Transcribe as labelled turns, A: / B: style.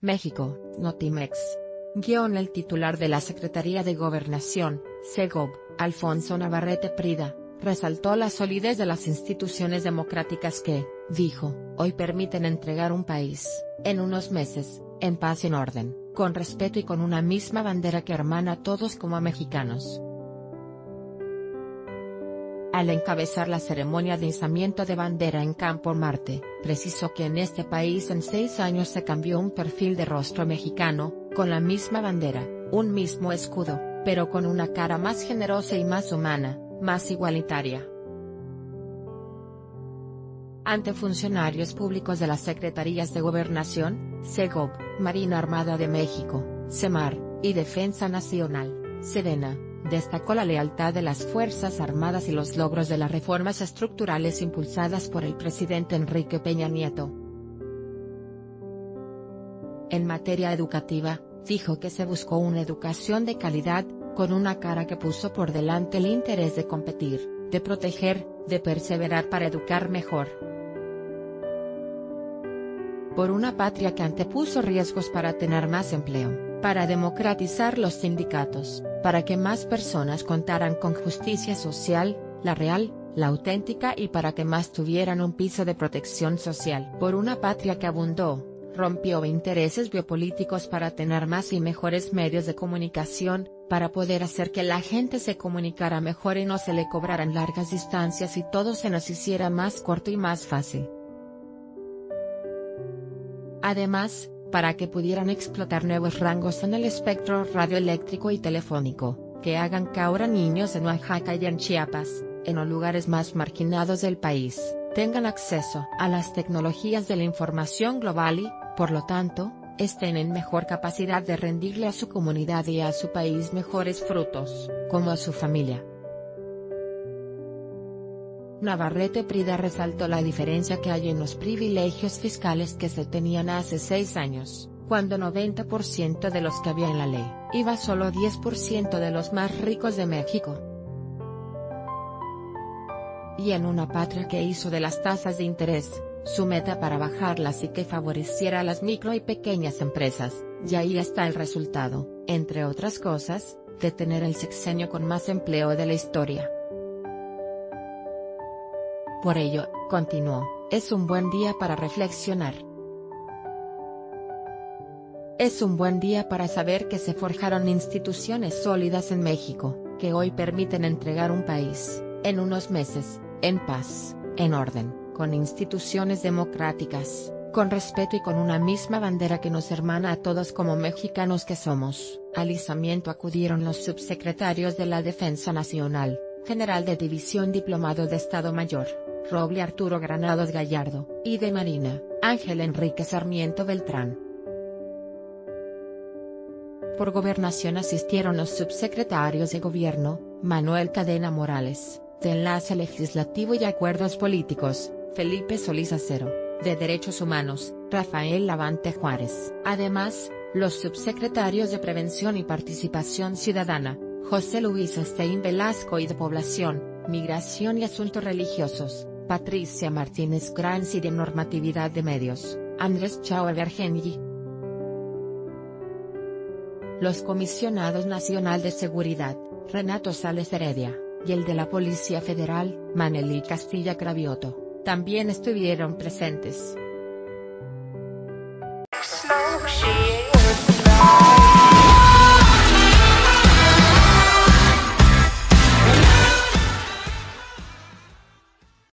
A: México, Notimex. El titular de la Secretaría de Gobernación, Segov, Alfonso Navarrete Prida, resaltó la solidez de las instituciones democráticas que, dijo, hoy permiten entregar un país, en unos meses, en paz y en orden, con respeto y con una misma bandera que hermana a todos como mexicanos. Al encabezar la ceremonia de izamiento de bandera en Campo Marte, precisó que en este país en 6 años se cambió un perfil de rostro mexicano, con la misma bandera, un mismo escudo, pero con una cara más generosa y más humana, más igualitaria. Ante funcionarios públicos de las Secretarías de Gobernación, Segov, Marina Armada de México, Semar, y Defensa Nacional, Sedena, destacó la lealtad de las Fuerzas Armadas y los logros de las reformas estructurales impulsadas por el presidente Enrique Peña Nieto. En materia educativa, dijo que se buscó una educación de calidad, con una cara que puso por delante el interés de competir, de proteger, de perseverar para educar mejor. Por una patria que antepuso riesgos para tener más empleo, para democratizar los sindicatos, para que más personas contaran con justicia social, la real, la auténtica y para que más tuvieran un piso de protección social. Por una patria que abundó, rompió intereses biopolíticos para tener más y mejores medios de comunicación, para poder hacer que la gente se comunicara mejor y no se le cobraran largas distancias y todo se nos hiciera más corto y más fácil. Además, para que pudieran explotar nuevos rangos en el espectro radioeléctrico y telefónico, que hagan que ahora niños en Oaxaca y en Chiapas, en los lugares más marginados del país, tengan acceso a las tecnologías de la información global y, por lo tanto, estén en mejor capacidad de rendirle a su comunidad y a su país mejores frutos, como a su familia. Navarrete Prida resaltó la diferencia que hay en los privilegios fiscales que se tenían hace 6 años, cuando 90% de los que había en la ley, iba solo 10% de los más ricos de México. Y en una patria que hizo de las tasas de interés, su meta para bajarlas y que favoreciera a las micro y pequeñas empresas, y ahí está el resultado, entre otras cosas, de tener el sexenio con más empleo de la historia. Por ello, continuó, es un buen día para reflexionar. Es un buen día para saber que se forjaron instituciones sólidas en México, que hoy permiten entregar un país, en unos meses, en paz, en orden, con instituciones democráticas, con respeto y con una misma bandera que nos hermana a todos como mexicanos que somos. Al izamiento acudieron los subsecretarios de la Defensa Nacional, general de división diplomado de Estado Mayor, Roble Arturo Granados Gallardo, y de Marina, Ángel Enrique Sarmiento Beltrán. Por Gobernación asistieron los subsecretarios de Gobierno, Manuel Cadena Morales, de Enlace Legislativo y Acuerdos Políticos, Felipe Solís Acero, de Derechos Humanos, Rafael Lavante Juárez. Además, los subsecretarios de Prevención y Participación Ciudadana, José Luis Stein Velasco y de Población, Migración y Asuntos Religiosos, Patricia Martínez Granz y de Normatividad de Medios, Andrés Chao Evergenyi. Los comisionados nacional de seguridad, Renato Sales Heredia, y el de la Policía Federal, Manelí Castilla Cravioto, también estuvieron presentes.